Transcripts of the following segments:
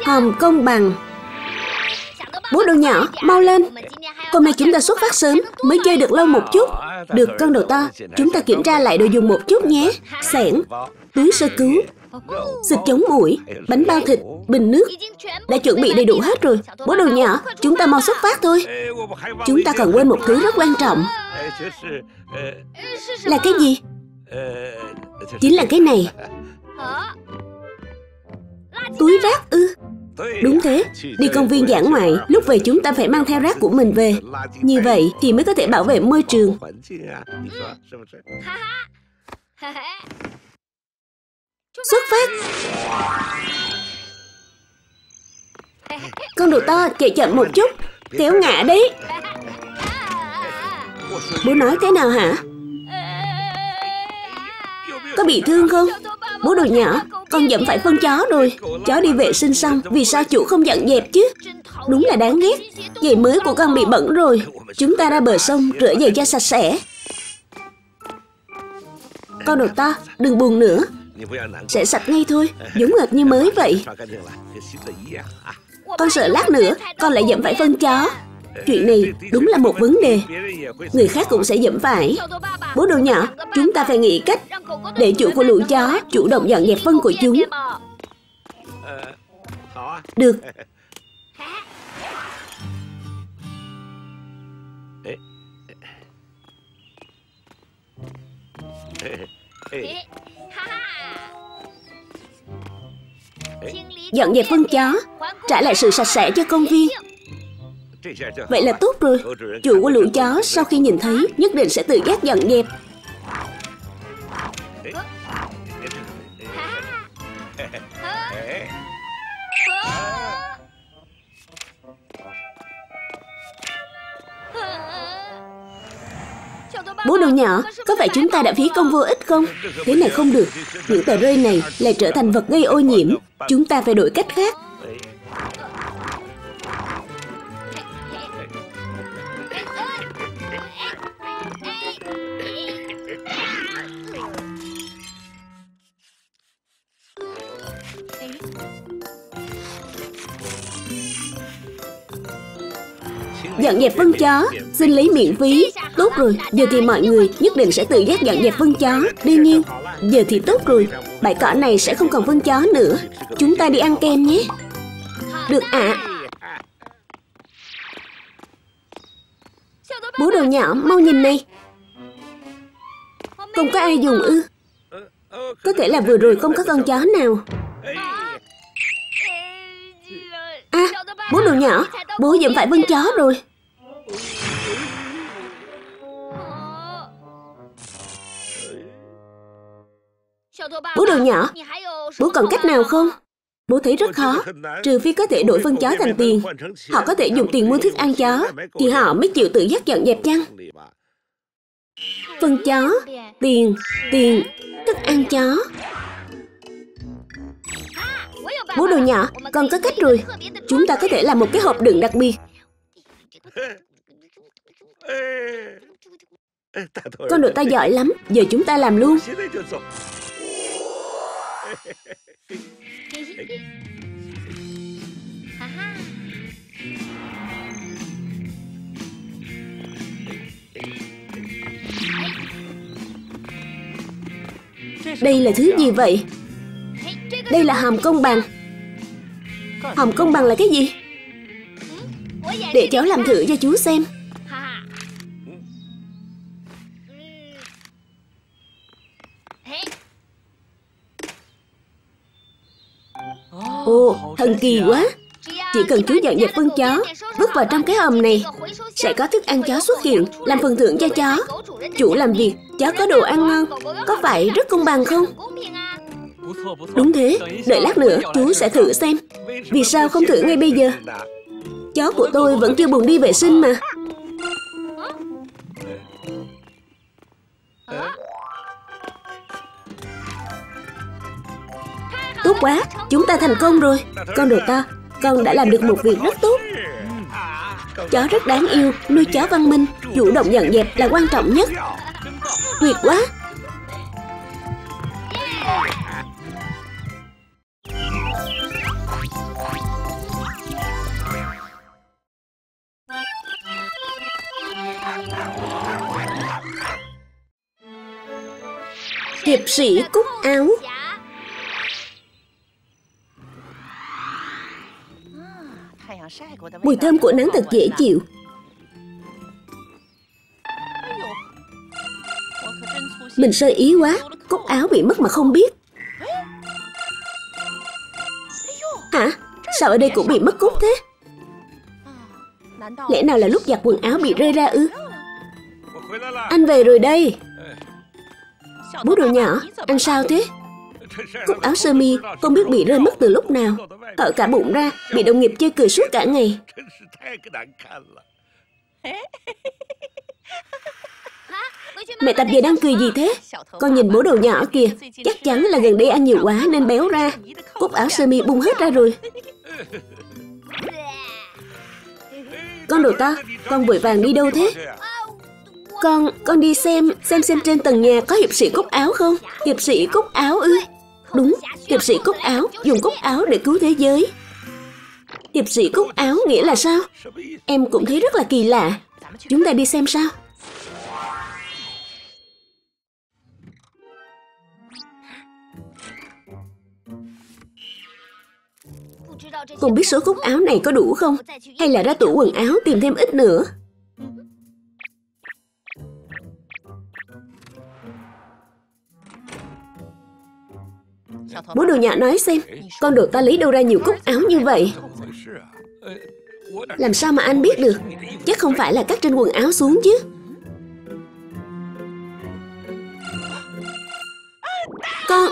Hòm công bằng. Bố đồ nhỏ, mau lên. Hôm nay chúng ta xuất phát sớm, mới chơi được lâu một chút. Được, con đầu to, chúng ta kiểm tra lại đồ dùng một chút nhé. Xẻng, túi sơ cứu, xịt chống muỗi, bánh bao thịt, bình nước. Đã chuẩn bị đầy đủ hết rồi. Bố đồ nhỏ, chúng ta mau xuất phát thôi. Chúng ta còn quên một thứ rất quan trọng. Là cái gì? Chính là cái này. Túi rác ư? Đúng thế, đi công viên dã ngoại, lúc về chúng ta phải mang theo rác của mình về. Như vậy thì mới có thể bảo vệ môi trường. Xuất phát. Con đồ to, chạy chậm một chút, kéo ngã đấy. Bố nói thế nào hả? Có bị thương không? Bố đồ nhỏ, con dẫm phải phân chó rồi. Chó đi vệ sinh xong, vì sao chủ không dọn dẹp chứ? Đúng là đáng ghét. Giày mới của con bị bẩn rồi. Chúng ta ra bờ sông rửa giày cho sạch sẽ. Con đồ to, đừng buồn nữa. Sẽ sạch ngay thôi, giống hệt như mới vậy. Con sợ lát nữa con lại dẫm phải phân chó. Chuyện này đúng là một vấn đề. Người khác cũng sẽ dẫm phải. Bố đồ nhỏ, chúng ta phải nghĩ cách để chủ của lũ chó chủ động dọn dẹp phân của chúng. Được. Dọn dẹp phân chó, trả lại sự sạch sẽ cho công viên. Vậy là tốt rồi. Chủ của lũ chó sau khi nhìn thấy nhất định sẽ tự giác dọn dẹp. Bố đồ nhỏ, có phải chúng ta đã phí công vô ích không? Thế này không được. Những tờ rơi này lại trở thành vật gây ô nhiễm. Chúng ta phải đổi cách khác. Dọn dẹp phân chó, xin lấy miễn phí. Tốt rồi, giờ thì mọi người nhất định sẽ tự giác dọn dẹp phân chó. Đương nhiên, giờ thì tốt rồi. Bãi cỏ này sẽ không còn phân chó nữa. Chúng ta đi ăn kem nhé. Được ạ. Bố đồ nhỏ, mau nhìn này. Không có ai dùng ư? Có thể là vừa rồi không có con chó nào. À, bố đồ nhỏ, bố dẫm phải phân chó rồi. Bố đồ nhỏ, bố còn cách nào không? Bố thấy rất khó. Trừ phi có thể đổi phân chó thành tiền. Họ có thể dùng tiền mua thức ăn chó, thì họ mới chịu tự giác dọn dẹp chăng? Phân chó, tiền, thức ăn chó. Bố đồ nhỏ, con có cách rồi. Chúng ta có thể làm một cái hộp đựng đặc biệt. Con đồ ta giỏi lắm. Giờ chúng ta làm luôn. Đây là thứ gì vậy? Đây là hòm công bằng. Hòm công bằng là cái gì? Để cháu làm thử cho chú xem. Ồ, thần kỳ quá. Chỉ cần chú dọn dẹp phân chó, vứt vào trong cái hòm này, sẽ có thức ăn chó xuất hiện, làm phần thưởng cho chó. Chủ làm việc, chó có đồ ăn ngon. Có phải rất công bằng không? Đúng thế, đợi lát nữa chú sẽ thử xem. Vì sao không thử ngay bây giờ? Chó của tôi vẫn chưa buồn đi vệ sinh mà. Tốt quá, chúng ta thành công rồi. Con đồ to, con đã làm được một việc rất tốt. Chó rất đáng yêu, nuôi chó văn minh, chủ động dọn dẹp là quan trọng nhất. Tuyệt quá. Hiệp sĩ cúc áo. Mùi thơm của nắng thật dễ chịu. Mình sơ ý quá, cúc áo bị mất mà không biết. Hả? Sao ở đây cũng bị mất cúc thế? Lẽ nào là lúc giặt quần áo bị rơi ra ư? Anh về rồi đây. Bố đồ nhỏ, anh sao thế? Cúc áo sơ mi không biết bị rơi mất từ lúc nào. Hở cả bụng ra, bị đồng nghiệp chê cười suốt cả ngày. Mẹ Tập về đang cười gì thế? Con nhìn bố đồ nhỏ kìa. Chắc chắn là gần đây ăn nhiều quá nên béo ra. Cúc áo sơ mi bung hết ra rồi. Con đồ to, con vội vàng đi đâu thế? Con đi xem trên tầng nhà có hiệp sĩ cúc áo không? Hiệp sĩ cúc áo ư? Đúng, hiệp sĩ cúc áo, dùng cúc áo để cứu thế giới. Hiệp sĩ cúc áo nghĩa là sao? Em cũng thấy rất là kỳ lạ. Chúng ta đi xem sao? Không biết số cúc áo này có đủ không? Hay là ra tủ quần áo tìm thêm ít nữa? Bố đồ nhỏ nói xem, con đồ ta lấy đâu ra nhiều cúc áo như vậy? Làm sao mà anh biết được? Chắc không phải là cắt trên quần áo xuống chứ? Con...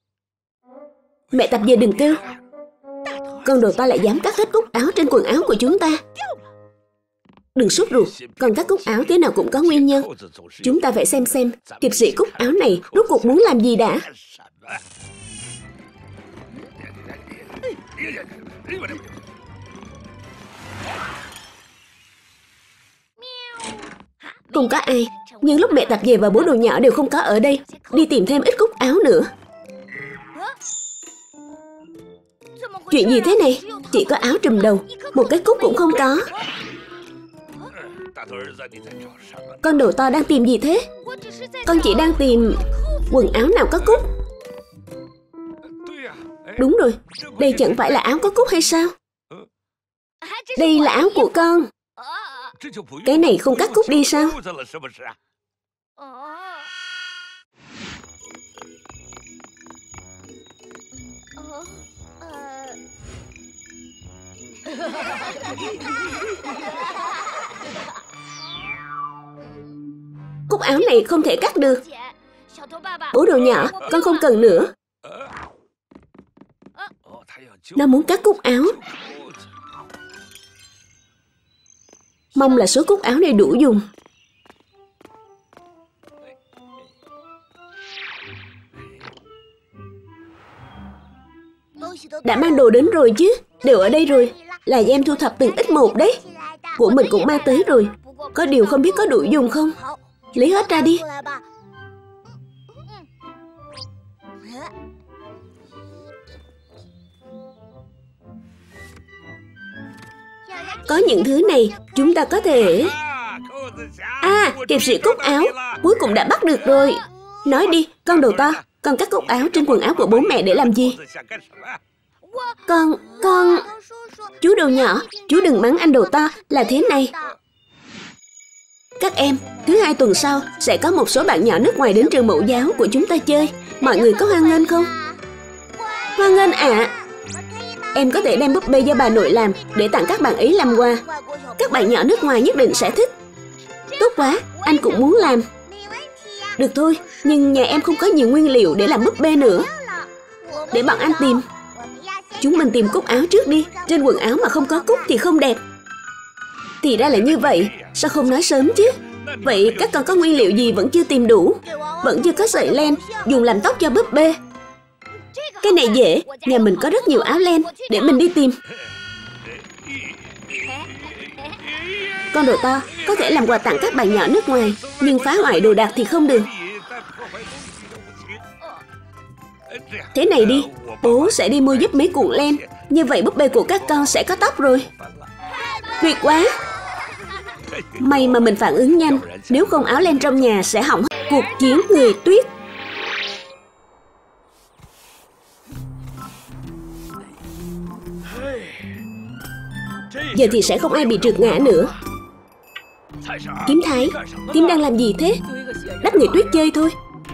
Mẹ Tập về đừng kêu. Con đồ ta lại dám cắt hết cúc áo trên quần áo của chúng ta. Đừng sốt ruột, còn cắt cúc áo thế nào cũng có nguyên nhân. Chúng ta phải xem hiệp sĩ cúc áo này rốt cuộc muốn làm gì đã. Không có ai. Nhưng lúc mẹ Tập về và bố đồ nhỏ đều không có ở đây. Đi tìm thêm ít cúc áo nữa. Chuyện gì thế này? Chỉ có áo trùm đầu, một cái cúc cũng không có. Con đồ to đang tìm gì thế? Con chỉ đang tìm quần áo nào có cúc. Đúng rồi, đây chẳng phải là áo có cúc hay sao? Đây là áo của con. Cái này không cắt cúc đi sao? Cúc áo này không thể cắt được. Bố đồ nhỏ, con không cần nữa. Nó muốn cắt cúc áo. Mong là số cúc áo này đủ dùng. Đã mang đồ đến rồi chứ? Đều ở đây rồi. Là em thu thập từng ít một đấy. Của mình cũng mang tới rồi. Có điều không biết có đủ dùng không? Lấy hết ra đi. Có những thứ này chúng ta có thể... hiệp sĩ cúc áo. Cuối cùng đã bắt được rồi. Nói đi, con đồ to. Con cắt cúc áo trên quần áo của bố mẹ để làm gì? Con... Chú đồ nhỏ, chú đừng mắng anh đồ to. Là thế này. Các em, thứ Hai tuần sau sẽ có một số bạn nhỏ nước ngoài đến trường mẫu giáo của chúng ta chơi. Mọi người có hoan nghênh không? Hoan nghênh ạ. Em có thể đem búp bê do bà nội làm để tặng các bạn ấy làm quà. Các bạn nhỏ nước ngoài nhất định sẽ thích. Tốt quá, anh cũng muốn làm. Được thôi, nhưng nhà em không có nhiều nguyên liệu để làm búp bê nữa. Để bọn anh tìm. Chúng mình tìm cúc áo trước đi. Trên quần áo mà không có cúc thì không đẹp. Thì ra là như vậy. Sao không nói sớm chứ? Vậy các con có nguyên liệu gì vẫn chưa tìm đủ? Vẫn chưa có sợi len dùng làm tóc cho búp bê. Cái này dễ. Nhà mình có rất nhiều áo len. Để mình đi tìm. Con đồ to có thể làm quà tặng các bạn nhỏ nước ngoài, nhưng phá hoại đồ đạc thì không được. Thế này đi, bố sẽ đi mua giúp mấy cuộn len. Như vậy búp bê của các con sẽ có tóc rồi. Tuyệt quá. May mà mình phản ứng nhanh. Nếu không áo len trong nhà sẽ hỏng hết. Cuộc chiến người tuyết. Giờ thì sẽ không ai bị trượt ngã nữa. Kiếm Thái, Kiếm đang làm gì thế? Đắp người tuyết chơi thôi.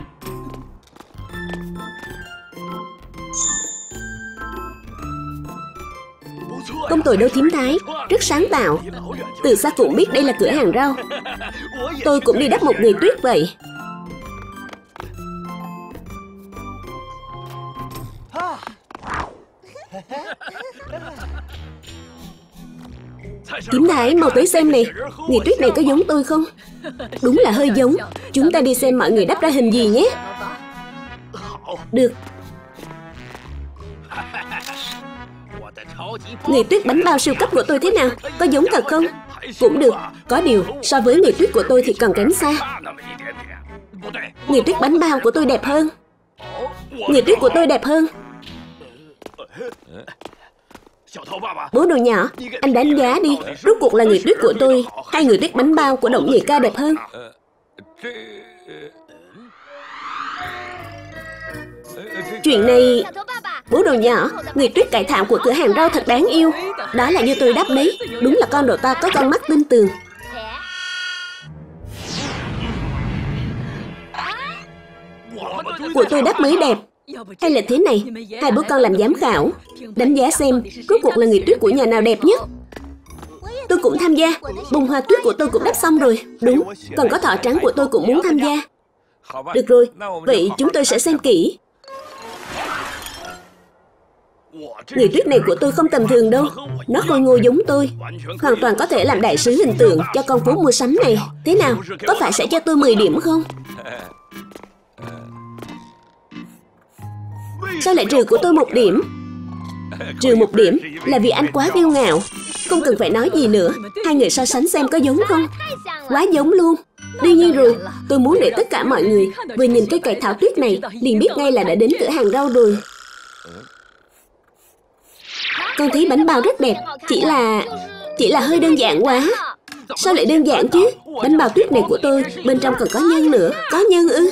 Không tồi đâu Thím Thái, rất sáng tạo. Từ xa cũng biết đây là cửa hàng rau. Tôi cũng đi đắp một người tuyết vậy. Thím Thái, mau tới xem này. Người tuyết này có giống tôi không? Đúng là hơi giống. Chúng ta đi xem mọi người đắp ra hình gì nhé. Được. Người tuyết bánh bao siêu cấp của tôi thế nào? Có giống thật không? Cũng được. Có điều, so với người tuyết của tôi thì còn kém xa. Người tuyết bánh bao của tôi đẹp hơn. Người tuyết của tôi đẹp hơn. Bố đồ nhỏ, anh đánh giá đi. Rốt cuộc là người tuyết của tôi hay người tuyết bánh bao của Động Nhị Ca đẹp hơn? Chuyện này... Bố đồ nhỏ, người tuyết cải thảm của cửa hàng rau thật đáng yêu. Đó là do tôi đắp đấy. Đúng là con đồ ta có con mắt tinh tường. Của tôi đắp mới đẹp. Hay là thế này, hai bố con làm giám khảo, đánh giá xem rốt cuộc là người tuyết của nhà nào đẹp nhất. Tôi cũng tham gia. Bông hoa tuyết của tôi cũng đắp xong rồi. Đúng, còn có thỏ trắng của tôi cũng muốn tham gia. Được rồi, vậy chúng tôi sẽ xem kỹ. Người tuyết này của tôi không tầm thường đâu. Nó khôi ngô giống tôi. Hoàn toàn có thể làm đại sứ hình tượng cho con phố mua sắm này. Thế nào, có phải sẽ cho tôi 10 điểm không? Sao lại trừ của tôi 1 điểm? Trừ 1 điểm là vì anh quá kiêu ngạo. Không cần phải nói gì nữa. Hai người so sánh xem có giống không? Quá giống luôn. Đương nhiên rồi, tôi muốn để tất cả mọi người vừa nhìn cái cải thảo tuyết này liền biết ngay là đã đến cửa hàng rau rồi. Con thấy bánh bao rất đẹp. Chỉ là hơi đơn giản quá. Sao lại đơn giản chứ? Bánh bao tuyết này của tôi bên trong còn có nhân nữa. Có nhân ư?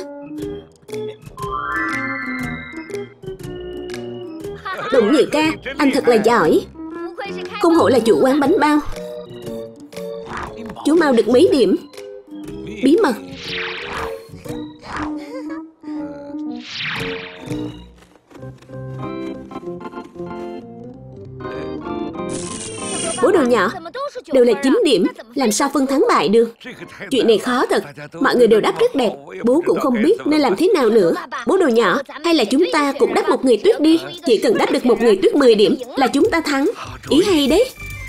Động Nhị Ca, anh thật là giỏi. Không hổ là chủ quán bánh bao. Chú mau được mấy điểm? Bí mật. Bố đồ nhỏ, đều là 9 điểm. Làm sao phân thắng bại được? Chuyện này khó thật. Mọi người đều đắp rất đẹp. Bố cũng không biết nên làm thế nào nữa. Bố đồ nhỏ, hay là chúng ta cũng đắp một người tuyết đi. Chỉ cần đắp được một người tuyết 10 điểm là chúng ta thắng. Ý hay đấy.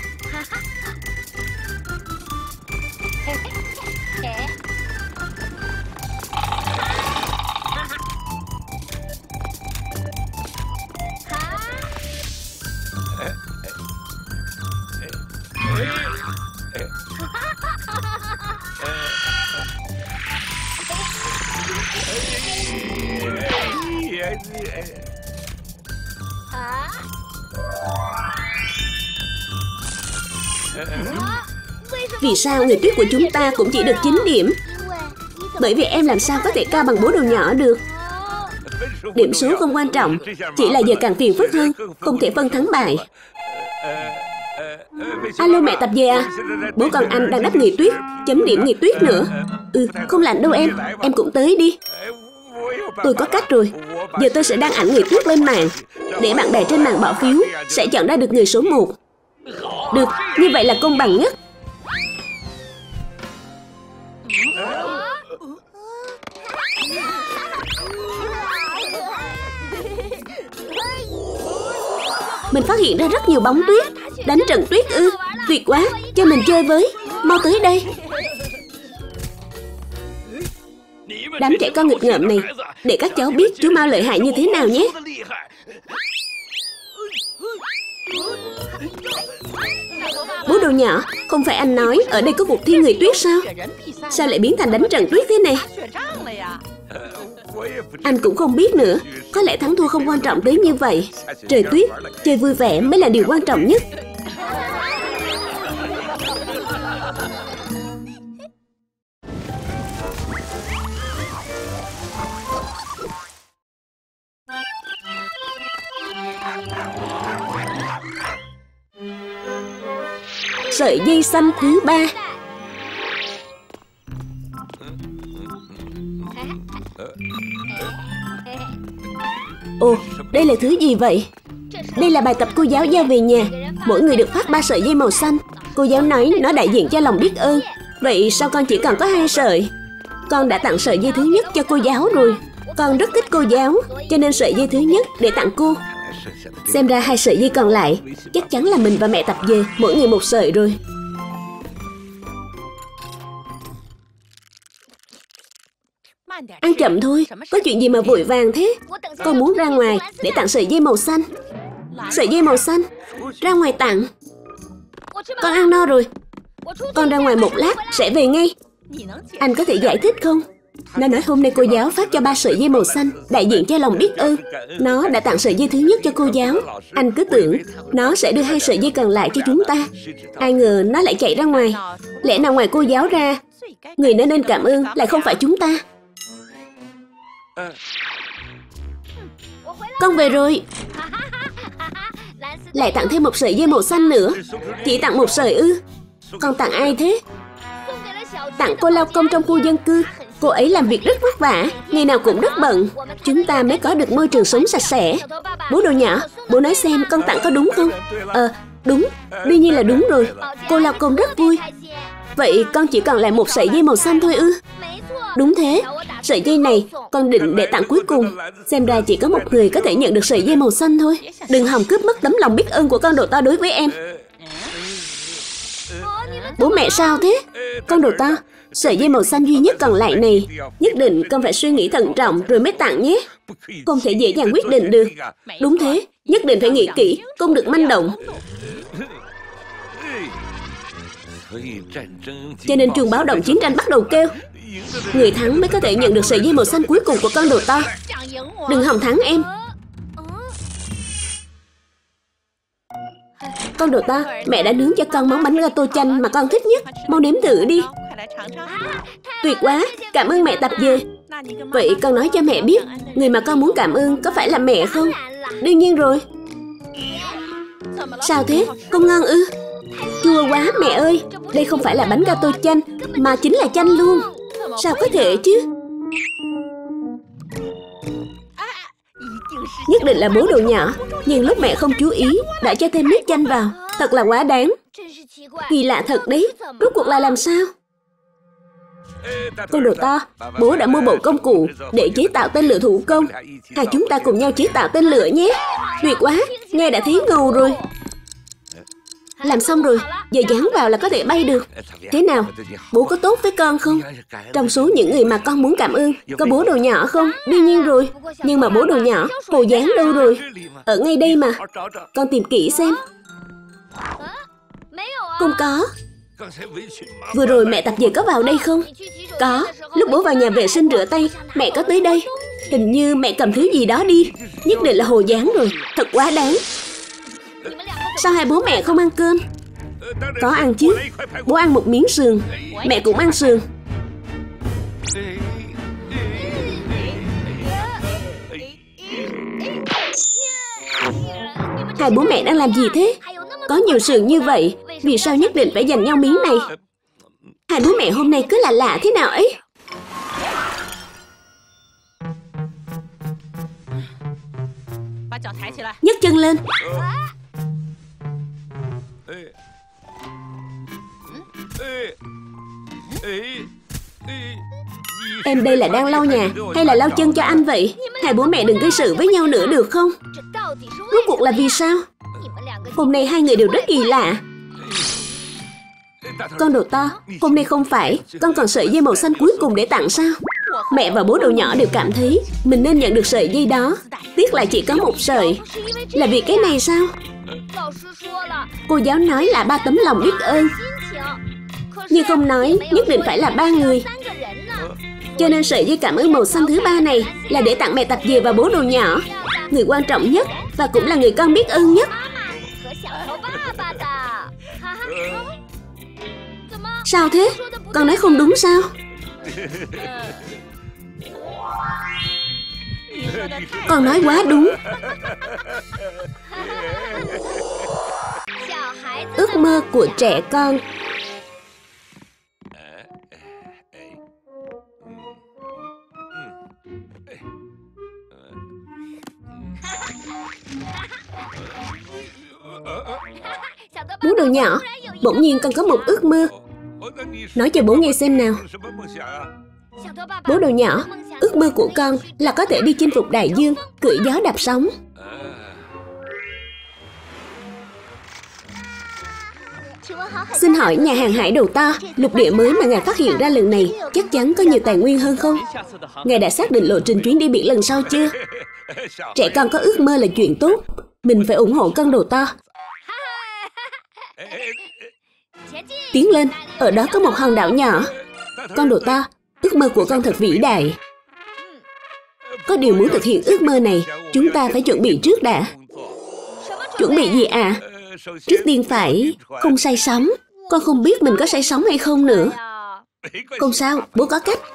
Vì sao người tuyết của chúng ta cũng chỉ được 9 điểm? Bởi vì em làm sao có thể cao bằng bố đồ nhỏ được. Điểm số không quan trọng, chỉ là giờ càng phiền phức hơn, không thể phân thắng bại. Alo mẹ Tập về à? Bố con anh đang đắp người tuyết, chấm điểm người tuyết nữa. Không lạnh đâu em cũng tới đi. Tôi có cách rồi. Giờ tôi sẽ đăng ảnh người tuyết lên mạng, để bạn bè trên mạng bỏ phiếu, sẽ chọn ra được người số 1. Được, như vậy là công bằng nhất. Mình phát hiện ra rất nhiều bóng tuyết. Đánh trận tuyết ư? Tuyệt quá, cho mình chơi với. Mau tới đây. Đám trẻ con nghịch ngợm này, để các cháu biết chú Mao lợi hại như thế nào nhé. Bố đồ nhỏ, không phải anh nói ở đây có cuộc thi người tuyết sao? Sao lại biến thành đánh trận tuyết thế này? Anh cũng không biết nữa. Có lẽ thắng thua không quan trọng tới như vậy. Trời tuyết, chơi vui vẻ mới là điều quan trọng nhất. Sợi dây xanh thứ 3. Ồ, đây là thứ gì vậy? Đây là bài tập cô giáo giao về nhà. Mỗi người được phát 3 sợi dây màu xanh. Cô giáo nói nó đại diện cho lòng biết ơn. Vậy sao con chỉ cần có 2 sợi? Con đã tặng sợi dây thứ nhất cho cô giáo rồi. Con rất thích cô giáo, cho nên sợi dây thứ nhất để tặng cô. Xem ra 2 sợi dây còn lại chắc chắn là mình và mẹ tập về, mỗi người 1 sợi rồi. Ăn chậm thôi, có chuyện gì mà vội vàng thế? Con muốn ra ngoài để tặng sợi dây màu xanh. Sợi dây màu xanh? Ra ngoài tặng? Con ăn no rồi. Con ra ngoài 1 lát, sẽ về ngay. Anh có thể giải thích không? Nó nói hôm nay cô giáo phát cho 3 sợi dây màu xanh, đại diện cho lòng biết ơn. Nó đã tặng sợi dây thứ nhất cho cô giáo. Anh cứ tưởng nó sẽ đưa 2 sợi dây còn lại cho chúng ta. Ai ngờ nó lại chạy ra ngoài. Lẽ nào ngoài cô giáo ra, người nó nên cảm ơn lại không phải chúng ta? Con về rồi. Lại tặng thêm 1 sợi dây màu xanh nữa. Chỉ tặng 1 sợi ư? Con tặng ai thế? Tặng cô lao công trong khu dân cư. Cô ấy làm việc rất vất vả, ngày nào cũng rất bận. Chúng ta mới có được môi trường sống sạch sẽ. Bố đồ nhỏ, bố nói xem con tặng có đúng không? Đúng, đương nhiên là đúng rồi. Cô lao công rất vui. Vậy con chỉ còn lại 1 sợi dây màu xanh thôi ư? Đúng thế. Sợi dây này con định để tặng cuối cùng. Xem ra chỉ có 1 người có thể nhận được sợi dây màu xanh thôi. Đừng hòng cướp mất tấm lòng biết ơn của con đồ to đối với em. Bố mẹ sao thế? Con đồ to, sợi dây màu xanh duy nhất còn lại này, nhất định con phải suy nghĩ thận trọng rồi mới tặng nhé. Không thể dễ dàng quyết định được. Đúng thế, nhất định phải nghĩ kỹ, không được manh động. Cho nên chuông báo động chiến tranh bắt đầu kêu. Người thắng mới có thể nhận được sợi dây màu xanh cuối cùng của con đồ to. Đừng hòng thắng em. Con đồ to, mẹ đã nướng cho con món bánh gato chanh mà con thích nhất. Mau nếm thử đi. Tuyệt quá, cảm ơn mẹ tập về. Vậy con nói cho mẹ biết, người mà con muốn cảm ơn có phải là mẹ không? Đương nhiên rồi. Sao thế, con ngon ư? Chua quá mẹ ơi. Đây không phải là bánh gato chanh, mà chính là chanh luôn. Sao có thể chứ? Nhất định là bố đồ nhỏ. Nhưng lúc mẹ không chú ý đã cho thêm nước chanh vào. Thật là quá đáng. Kỳ lạ thật đấy. Rốt cuộc là làm sao? Con đồ to, bố đã mua bộ công cụ để chế tạo tên lửa thủ công. Hai chúng ta cùng nhau chế tạo tên lửa nhé. Tuyệt quá, nghe đã thấy ngầu rồi. Làm xong rồi, giờ dán vào là có thể bay được. Thế nào, bố có tốt với con không? Trong số những người mà con muốn cảm ơn, có bố đồ nhỏ không? Đương nhiên rồi. Nhưng mà bố đồ nhỏ, Hồ Giáng đâu rồi? Ở ngay đây mà. Con tìm kỹ xem. Không có. Vừa rồi mẹ tập về có vào đây không? Có. Lúc bố vào nhà vệ sinh rửa tay, mẹ có tới đây. Hình như mẹ cầm thứ gì đó đi. Nhất định là Hồ Giáng rồi. Thật quá đáng. Sao hai bố mẹ không ăn cơm? Có ăn chứ. Bố ăn một miếng sườn, mẹ cũng ăn sườn. Hai bố mẹ đang làm gì thế? Có nhiều sườn như vậy, vì sao nhất định phải giành nhau miếng này? Hai bố mẹ hôm nay cứ lạ lạ thế nào ấy. Nhấc chân lên. Em đây là đang lau nhà hay là lau chân cho anh vậy? Hai bố mẹ đừng gây sự với nhau nữa được không? Rốt cuộc là vì sao? Hôm nay hai người đều rất kỳ lạ. Con đồ to, hôm nay không phải con còn sợi dây màu xanh cuối cùng để tặng sao? Mẹ và bố đồ nhỏ đều cảm thấy mình nên nhận được sợi dây đó. Tiếc là chỉ có một sợi. Là vì cái này sao? Cô giáo nói là 3 tấm lòng biết ơn, nhưng không nói nhất định phải là 3 người. Cho nên sợi dây cảm ơn màu xanh thứ 3 này là để tặng mẹ tập về và bố đồ nhỏ, người quan trọng nhất và cũng là người con biết ơn nhất. Sao thế? Con nói không đúng sao? Con nói quá đúng. ước mơ của trẻ con. Bố đồ nhỏ, bỗng nhiên con có một ước mơ. Nói cho bố nghe xem nào. Bố đồ nhỏ, ước mơ của con là có thể đi chinh phục đại dương, cưỡi gió đạp sóng. Xin hỏi nhà hàng hải đầu to, lục địa mới mà ngài phát hiện ra lần này chắc chắn có nhiều tài nguyên hơn không? Ngài đã xác định lộ trình chuyến đi biển lần sau chưa? Trẻ con có ước mơ là chuyện tốt, mình phải ủng hộ con đồ to. Tiến lên, ở đó có một hòn đảo nhỏ. Con đồ to, ước mơ của con thật vĩ đại. Có điều muốn thực hiện ước mơ này, chúng ta phải chuẩn bị trước đã. Chuẩn bị gì ạ? Trước tiên phải không say sóng. Con không biết mình có say sóng hay không nữa. Không sao, bố có cách.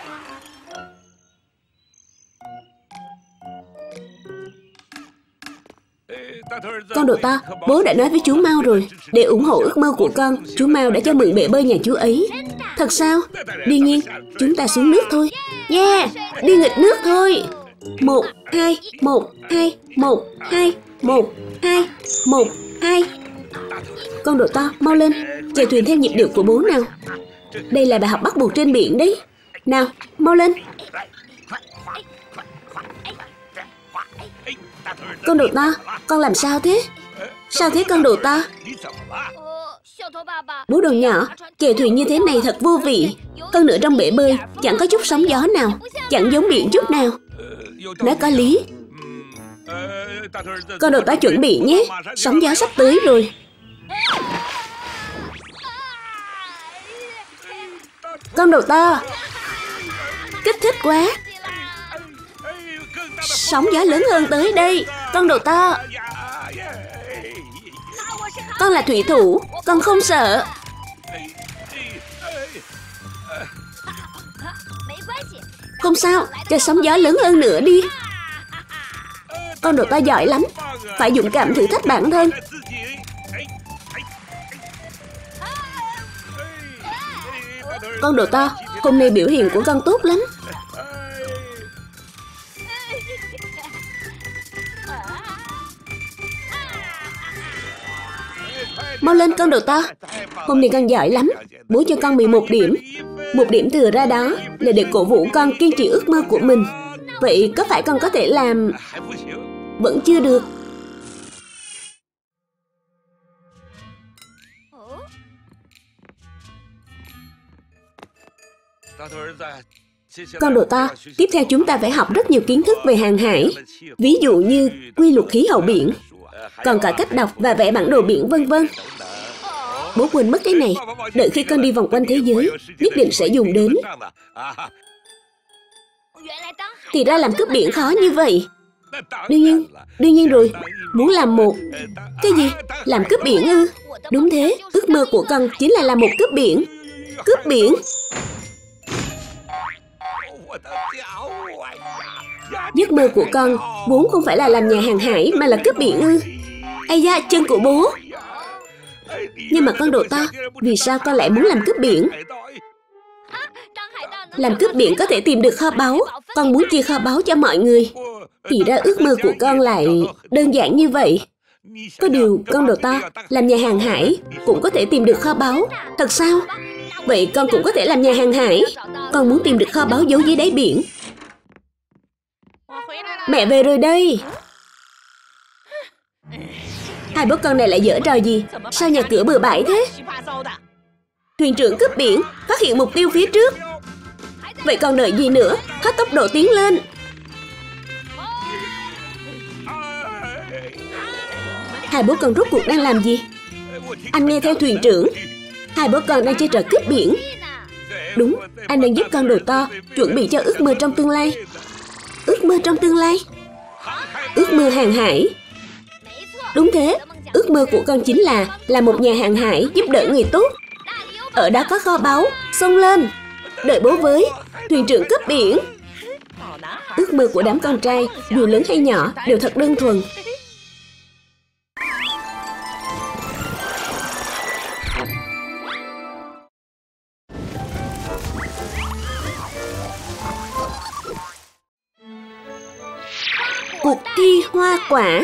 Con đồ to, bố đã nói với chú Mao rồi. Để ủng hộ ước mơ của con, chú Mao đã cho mượn bể bơi nhà chú ấy. Thật sao? Đương nhiên, chúng ta xuống nước thôi. Yeah, đi nghịch nước thôi. 1, 2, 1, 2, 1, 2, 1, 2, 1, 2. Con đồ to, mau lên, chèo thuyền theo nhịp điệu của bố nào. Đây là bài học bắt buộc trên biển đấy. Nào, mau lên. Con đồ to, con làm sao thế? Sao thế con đồ to? Bố đồ nhỏ, chèo thuyền như thế này thật vô vị. Hơn nữa trong bể bơi chẳng có chút sóng gió nào, chẳng giống biển chút nào. Nói có lý. Con đồ to chuẩn bị nhé, sóng gió sắp tới rồi. Con đồ to, kích thích quá. Sóng gió lớn hơn tới đây. Con đồ to, con là thủy thủ, con không sợ. Không sao, cho sóng gió lớn hơn nữa đi. Con đồ to giỏi lắm, phải dũng cảm thử thách bản thân. Con đồ to, hôm nay biểu hiện của con tốt lắm. Mau lên con đồ to, hôm nay con giỏi lắm. Bố cho con 11 điểm. 1 điểm thừa ra đó là để cổ vũ con kiên trì ước mơ của mình. Vậy có phải con có thể làm? Vẫn chưa được. Con đồ to, tiếp theo chúng ta phải học rất nhiều kiến thức về hàng hải. Ví dụ như quy luật khí hậu biển, còn cả cách đọc và vẽ bản đồ biển vân vân. Bố quên mất cái này, đợi khi con đi vòng quanh thế giới, nhất định sẽ dùng đến. Thì ra làm cướp biển khó như vậy. Đương nhiên rồi, muốn làm một... Cái gì? Làm cướp biển ư? Đúng thế, ước mơ của con chính là làm một cướp biển. Cướp biển? Giấc mơ của con vốn không phải là làm nhà hàng hải mà là cướp biển ư? Ây da, chân của bố. Nhưng mà con đồ to, vì sao con lại muốn làm cướp biển? Làm cướp biển có thể tìm được kho báu. Con muốn chia kho báu cho mọi người. Thì ra ước mơ của con lại đơn giản như vậy. Có điều con đồ to, làm nhà hàng hải cũng có thể tìm được kho báu. Thật sao? Vậy con cũng có thể làm nhà hàng hải. Con muốn tìm được kho báu giấu dưới đáy biển. Mẹ về rồi đây. Hai bố con này lại giở trò gì? Sao nhà cửa bừa bãi thế? Thuyền trưởng cướp biển phát hiện mục tiêu phía trước. Vậy còn đợi gì nữa? Hết tốc độ tiến lên. Hai bố con rốt cuộc đang làm gì? Anh nghe theo thuyền trưởng. Hai bố con đang chơi trò cướp biển. Đúng, anh đang giúp con đồ to chuẩn bị cho ước mơ trong tương lai. Ước mơ trong tương lai? Ước mơ hàng hải. Đúng thế, ước mơ của con chính là một nhà hàng hải giúp đỡ người tốt. Ở đó có kho báu, xông lên. Đợi bố với, thuyền trưởng cướp biển. Ước mơ của đám con trai, dù lớn hay nhỏ, đều thật đơn thuần. Hoa quả.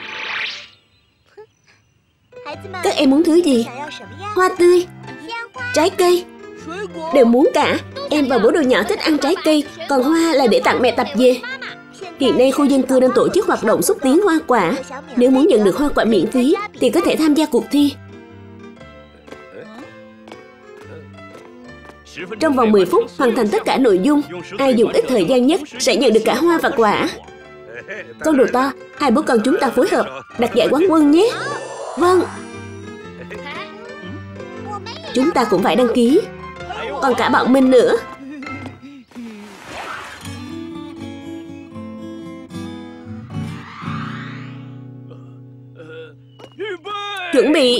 Các em muốn thứ gì? Hoa tươi, trái cây, đều muốn cả. Em và bố đồ nhỏ thích ăn trái cây, còn hoa là để tặng mẹ tập về. Hiện nay khu dân cư đang tổ chức hoạt động xúc tiến hoa quả. Nếu muốn nhận được hoa quả miễn phí thì có thể tham gia cuộc thi. Trong vòng 10 phút hoàn thành tất cả nội dung. Ai dùng ít thời gian nhất sẽ nhận được cả hoa và quả. Con đồ to, hai bố con chúng ta phối hợp đặt giải quán quân nhé. Vâng. Chúng ta cũng phải đăng ký. Còn cả bọn mình nữa. Chuẩn bị.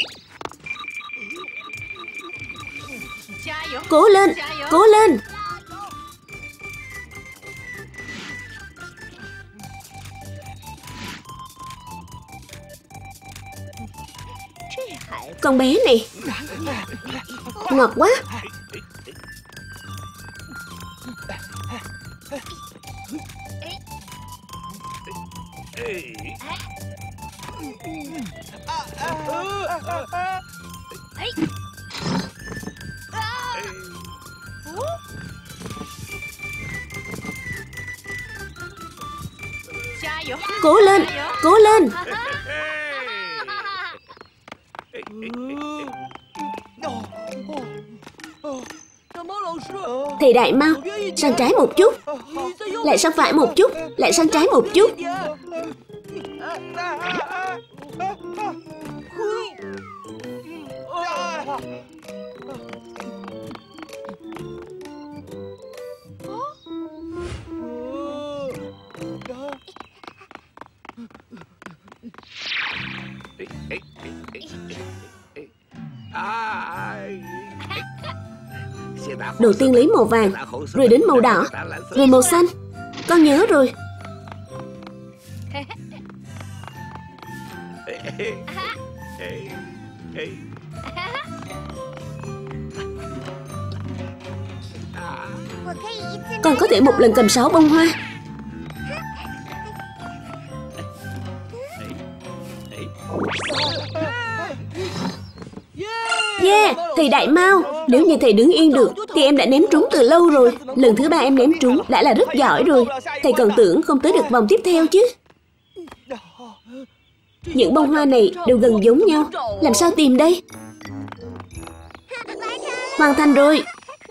Cố lên, cố lên. Con bé này ngọt quá. Cố lên, cố lên. Thầy Đại Mao, sang trái một chút, lại sang phải một chút, lại sang trái một chút. Đầu tiên lấy màu vàng, rồi đến màu đỏ, rồi màu xanh. Con nhớ rồi. Con có thể một lần cầm 6 bông hoa. Yeah, thầy Đại Mao, nếu như thầy đứng yên được thì em đã ném trúng từ lâu rồi. Lần thứ 3 em ném trúng đã là rất giỏi rồi. Thầy còn tưởng không tới được vòng tiếp theo chứ. Những bông hoa này đều gần giống nhau. Làm sao tìm đây? Hoàn thành rồi.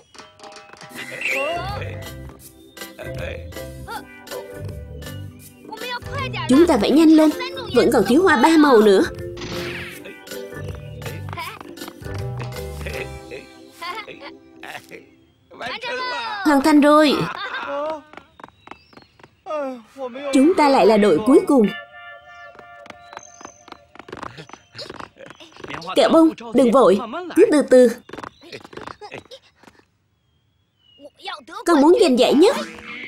Chúng ta phải nhanh lên. Vẫn còn thiếu hoa 3 màu nữa. Hoàn thành rồi. Chúng ta lại là đội cuối cùng. Kẹo bông, đừng vội, cứ từ từ. Con muốn giành giải nhất.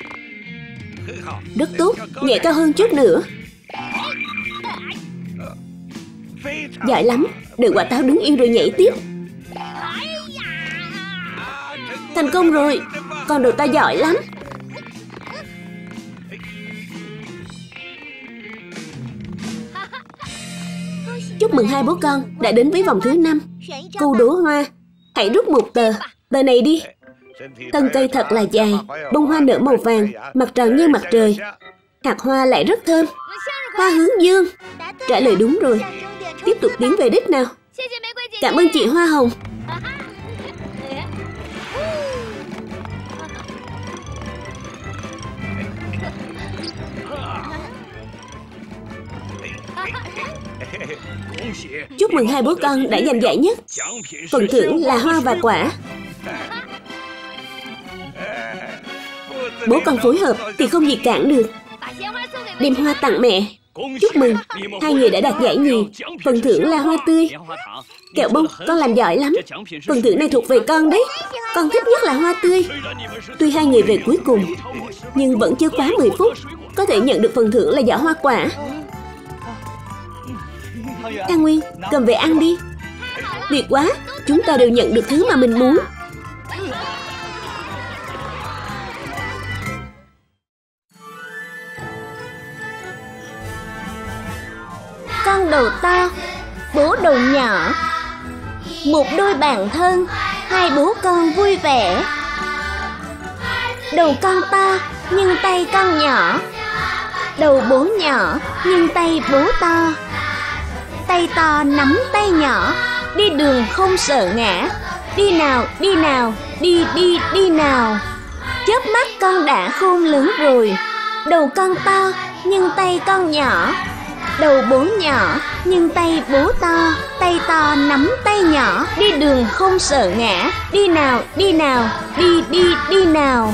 Rất tốt, nhảy cao hơn chút nữa. Giỏi lắm, đợi quả táo đứng yên rồi nhảy tiếp. Thành công rồi, con đồ ta giỏi lắm. Chúc mừng hai bố con đã đến với vòng thứ 5. Câu đố hoa. Hãy rút một tờ. Tờ này đi. Thân cây thật là dài, bông hoa nở màu vàng, mặt tròn như mặt trời. Hạt hoa lại rất thơm. Hoa hướng dương. Trả lời đúng rồi. Tiếp tục tiến về đích nào. Cảm ơn chị Hoa Hồng. Chúc mừng hai bố con đã giành giải nhất. Phần thưởng là hoa và quả. Bố con phối hợp thì không gì cản được. Đem hoa tặng mẹ. Chúc mừng, hai người đã đạt giải nhì. Phần thưởng là hoa tươi. Kẹo bông, con làm giỏi lắm. Phần thưởng này thuộc về con đấy. Con thích nhất là hoa tươi. Tuy hai người về cuối cùng, nhưng vẫn chưa quá 10 phút có thể nhận được phần thưởng là giỏ hoa quả. Thang Nguyên, cầm về ăn đi. Tuyệt quá, chúng ta đều nhận được thứ mà mình muốn. Con đầu to, bố đầu nhỏ. Một đôi bạn thân, hai bố con vui vẻ. Đầu con to nhưng tay con nhỏ. Đầu bố nhỏ nhưng tay bố to. Tay to nắm tay nhỏ, đi đường không sợ ngã. Đi nào, đi nào, đi đi đi nào. Chớp mắt con đã khôn lớn rồi. Đầu con to nhưng tay con nhỏ. Đầu bố nhỏ nhưng tay bố to. Tay to nắm tay nhỏ, đi đường không sợ ngã. Đi nào, đi nào, đi đi đi nào.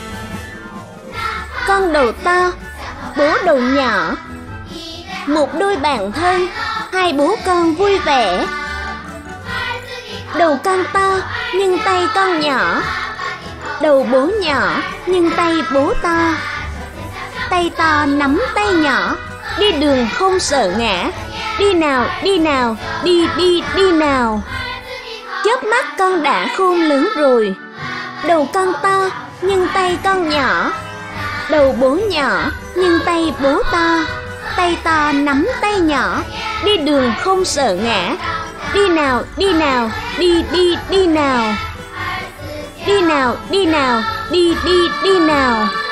Con đầu to, bố đầu nhỏ. Một đôi bạn thân, hai bố con vui vẻ. Đầu con to nhưng tay con nhỏ. Đầu bố nhỏ nhưng tay bố to. Tay to nắm tay nhỏ, đi đường không sợ ngã. Đi nào, đi nào, đi đi đi nào. Chớp mắt con đã khôn lớn rồi. Đầu con to nhưng tay con nhỏ. Đầu bố nhỏ nhưng tay bố to. Tay to nắm tay nhỏ, đi đường không sợ ngã. Đi nào, đi nào, đi đi đi nào. Đi nào, đi nào, đi đi đi nào.